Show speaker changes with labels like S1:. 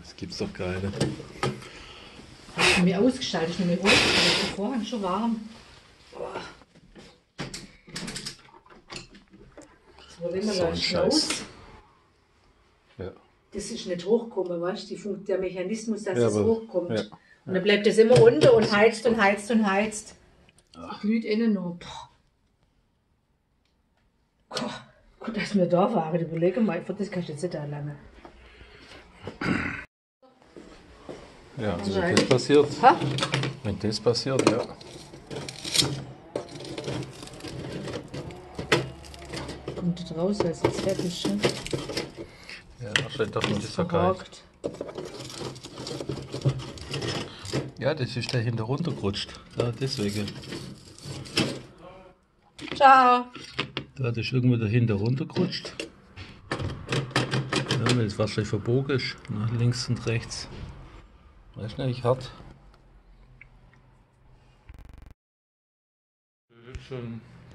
S1: Das gibt's doch keine.
S2: Ich habe mich ausgestellt, ich nehme mich hoch, aber der Vorhang schon warm. Das Problem
S1: So ein
S2: läuft
S1: Scheiß.
S2: raus.
S1: Ja.
S2: Das ist nicht hochkommen, weißt du? Der Mechanismus, dass
S1: Ja,
S2: es
S1: aber-
S2: hochkommt.
S1: ja.
S2: Und dann bleibt es immer unter und heizt und heizt und heizt. Es glüht innen nur. Gut, dass wir da waren. Überlege mal, für das kannst du jetzt nicht da lange.
S1: Ja, also wenn das passiert.
S2: Ha?
S1: Wenn das passiert, ja.
S2: Kommt das raus, weil es jetzt fertig ist. Ne?
S1: Ja, wahrscheinlich doch nicht so geil.
S2: Verhakt.
S1: Ja, das ist der hinter runtergerutscht. Ja, deswegen.
S2: Ciao.
S1: Da ist irgendwo dahinter runtergerutscht. Ja, weil es wahrscheinlich verbogen ist. Nach links und rechts. Weißt du nicht, hart. Das ist schon